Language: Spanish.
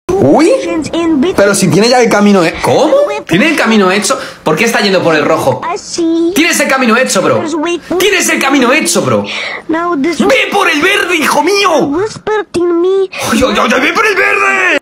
Uy, pero si tiene ya el camino hecho. ¿Cómo? ¿Tiene el camino hecho? ¿Por qué está yendo por el rojo? Tienes el camino hecho, bro. Tienes el camino hecho, bro. ¡Ve por el verde, hijo mío! ¡Ve por el verde!